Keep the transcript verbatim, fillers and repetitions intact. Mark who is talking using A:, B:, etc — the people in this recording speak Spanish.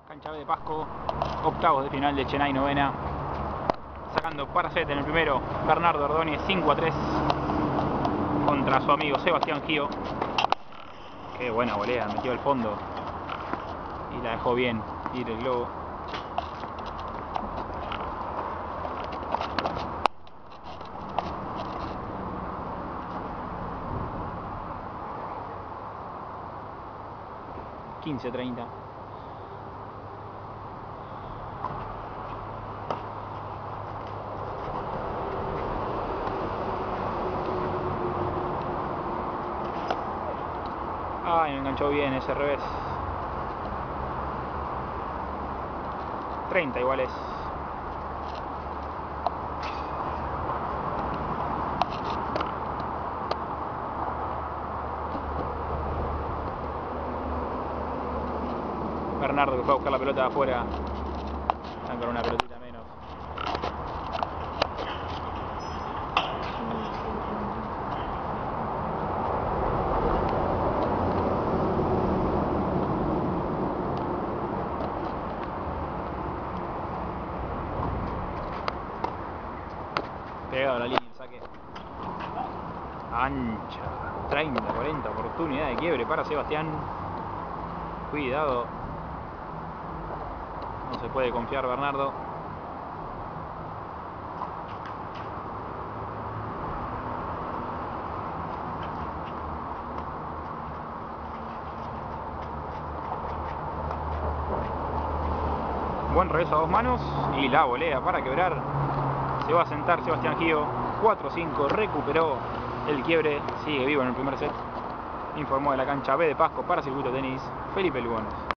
A: Cancha B de Pasco, octavos de final de Chennai novena. Sacando para set en el primero, Bernardo Ordóñez, cinco a tres contra su amigo Sebastián Gio. Qué buena volea, metió al fondo y la dejó bien ir el globo. quince a treinta. Ay, me enganchó bien ese revés. treinta iguales. Bernardo que fue a buscar la pelota de afuera. Están con una pelotita menos. Pegado a la línea el saque. Ancha. treinta cuarenta. Oportunidad de quiebre para Sebastián. Cuidado. No se puede confiar Bernardo. Buen revés a dos manos y la volea para quebrar. Se va a sentar Sebastián Gio. cuatro cinco. Recuperó el quiebre. Sigue vivo en el primer set. Informó de la cancha B de Pasco para Circuito Tenis Felipe Lugones.